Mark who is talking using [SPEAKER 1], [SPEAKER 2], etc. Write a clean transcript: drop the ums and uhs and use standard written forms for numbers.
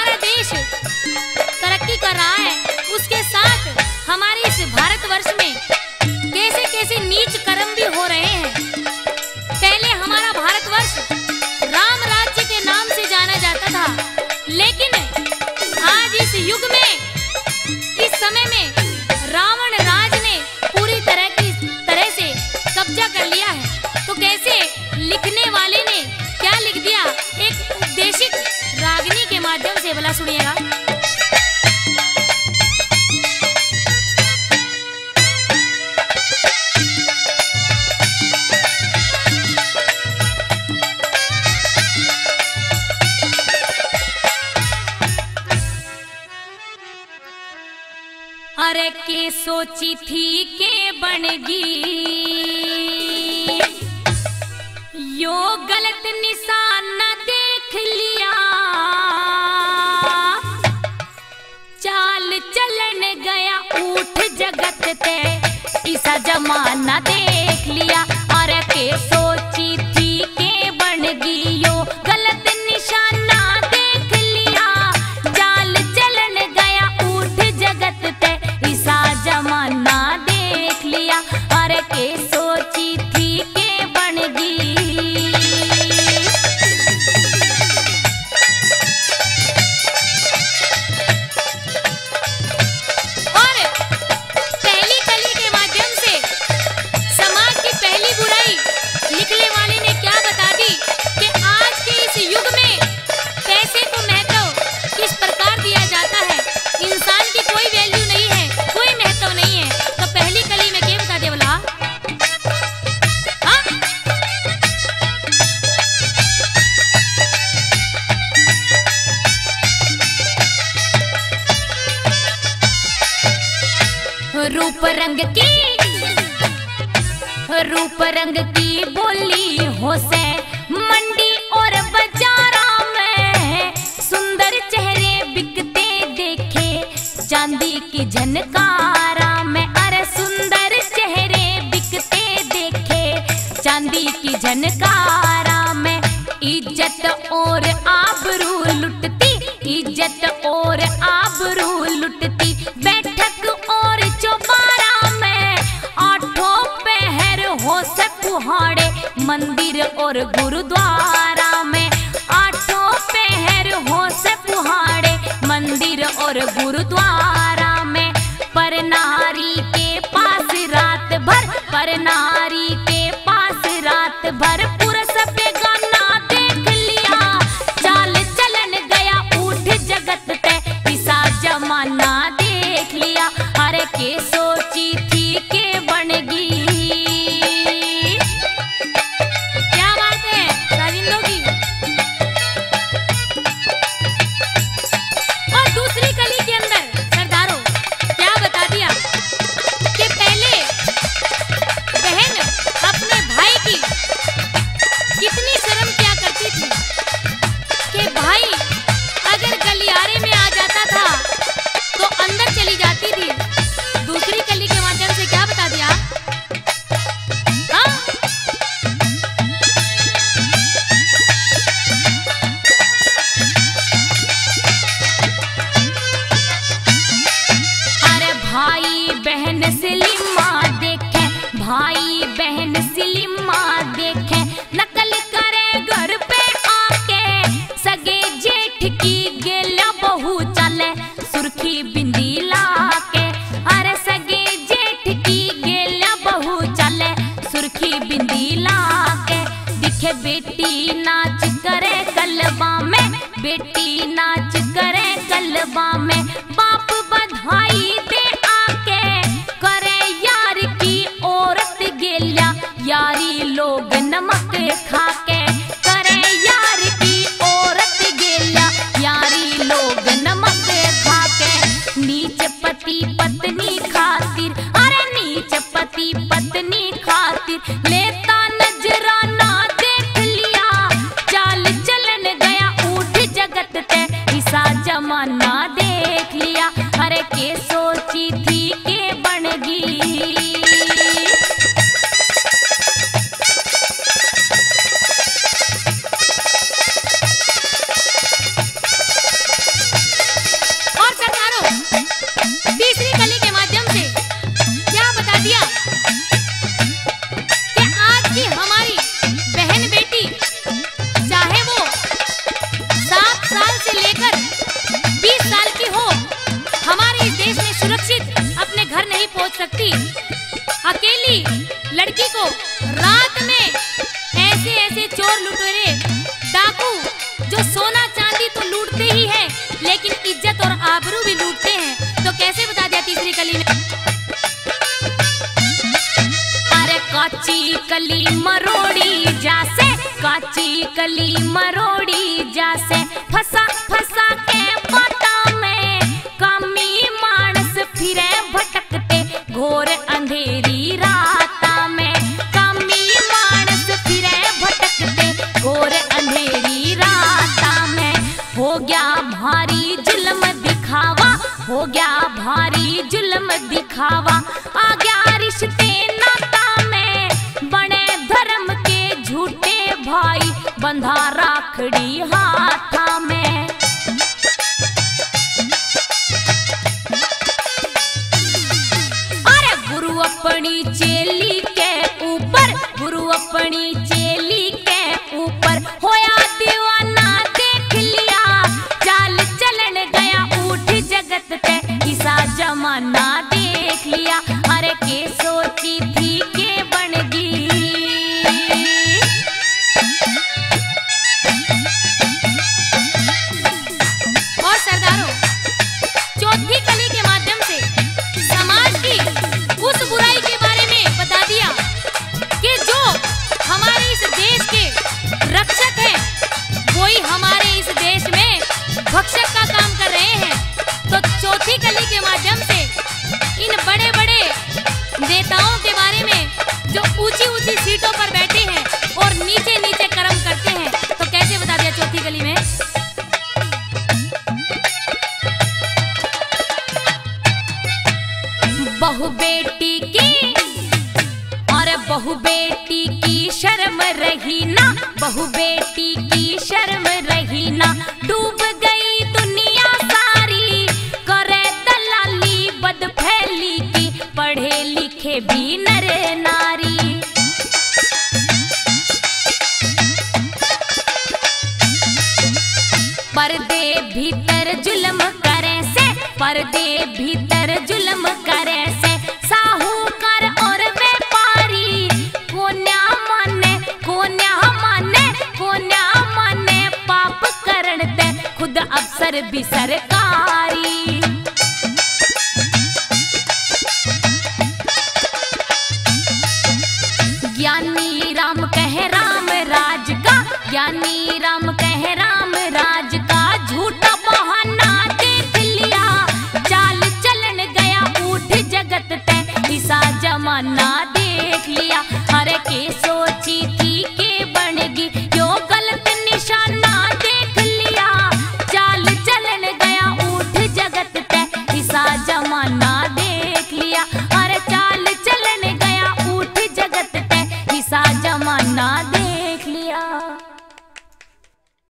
[SPEAKER 1] हमारा देश तरक्की कर रहा है, उसके साथ हमारे इस भारतवर्ष में कैसे कैसे नीच कर्म भी हो रहे हैं। पहले हमारा भारतवर्ष राम राज्य के नाम से जाना जाता था, लेकिन आज इस युग में, इस समय में रावण राज ने पूरी तरह से कब्जा कर लिया है। तो कैसे लिखने वाले ने क्या लिख दिया, एक उपदेशित रागनी के माध्यम से, भला सुनिएगा। अरे के सोची थी के बनेगी, यो गलत निशाना देख लिया, चाल चलन गया उठ जगत ते, ऐसा जमाना देख लिया। अरे के सोची थी के बनेगी, यो गलत निशाना देख लिया, चाल चलन गया उठ जगत ते, जमाना देख लिया। अरे के सोची थी के बनेगी। और पहली कली के माध्यम से समाज की पहली बुराई लिखने वाले ने क्या बता दी कि आज के इस युग में पैसे को महत्व किस प्रकार दिया जाता है, इंसान की कोई वैल्यू नहीं है, कोई महत्व नहीं है। तो पहली कली में क्या बता दे बोला, रूप रंग की बोली हो से मंडी और बाजारा में, सुंदर चेहरे बिकते देखे चांदी की झनकारा में। अरे सुंदर चेहरे बिकते देखे चांदी की झनकारा में, इज्जत और आबरू लुटती, इज्जत और आबरू लुटती, बैठक और चौबारा में, आठों पहर हो से कुहाड़े मंदिर और गुरुद्वारा में, आठों पहर हो से कुहाड़े मंदिर और गुरुद्वारा में। पर नारी के पास रात भर, पर नारी के पास रात भर पुरुष पे गाना देख लिया, चाल चलन गया उठ जगत ते, ऐसा जमाना देख लिया। अरे के सोची थी के बनेगी। क्या बात है राजिंदों की। और दूसरी कली के अंदर सरदारों क्या बता दिया कि पहले बहन अपने भाई की कितनी शर्म किया करती थी कि भाई अगर गलियारे में आ जाता था तो अंदर चली जाती थी। दूसरी कली के माध्यम से क्या बता दिया, अरे भाई बहन सिलिमा देखे, भाई बहन सिलिमा देखे, नकल करे घर पे आके, सगे जेठ की गेला बहू चले सुर्खी बिंदी लाके। अरे सगे जेठ की गेला बहू चले सुर्खी बिंदी लाके, दिखे बेटी नाच करे कलबा में, बेटी नाच करे कलबा में, बाप बधाई दे आके, करे यार की औरत गेल्या, यारी लोग नमक खाके, करे यार की औरत गेल्या, यारी लोग नमक खाके। नीच पति पत्नी खातिर, अरे नीच पति पत्नी खातिर, लेता नजराना देख लिया, चाल चलन गया उठ जगत ते, ऐसा जमाना देख लिया। अरे के सोची थी के बनेगी। बैठी अकेली लड़की को रात में ऐसे ऐसे चोर लुटेरे डाकू जो सोना चांदी तो लूटते ही हैं लेकिन इज्जत और आबरू भी लूटते हैं। तो कैसे बता दिया तीसरी कली में। अरे काची कली मरोड़ी जासे, काची कली मरोड़ी जासे, फंसा फंसा के पाटा में कामी मानस फिरे भटकते घोर अंधेरी राता में, कामी मानस फिरे भटकते घोर अंधेरी राता में। हो गया भारी जुल्म दिखावा, हो गया भारी जुल्म दिखावा, आ गया रिश्ते नाता में बने धर्म के झूठे भाई बंधा राखड़ी हाथा में। अरे गुरु अपनी चेली के ऊपर, गुरु अपनी चेली के ऊपर होया दीवाना देख लिया, चाल चलन गया उठ जगत ते ईसा जमाना देख लिया। अरे के सोची थी के बन गई। और सरदारों, चौथी कली के माध्यम से समाज की उस बुराई के बारे में बता दिया कि जो हमारे इस देश के रक्षक हैं वही हमारे इस देश में भक्षक का काम कर रहे हैं। तो चौथी कली के माध्यम से इन बड़े बड़े नेताओं के बारे में जो ऊंची ऊंची सीटों पर बैठे हैं और नीचे नीचे कर्म करते हैं, तो कैसे बता दिया चौथी कली में। बहु बेटी की और बहु बेटी की शर्म रही ना, बहु बेटी की शर्म रही ना, डूब गई दुनिया सारी करे दलाली बदफैली की, पढ़े लिखे भी नर नारी। पर्दे भीतर जुल्म करे से, पर्दे भीतर जुल्म करे से, साहूकार और व्यापारी कोन्या माने, कोन्या माने, कोन्या माने पाप करण ते खुद अफसर भी सरकारी।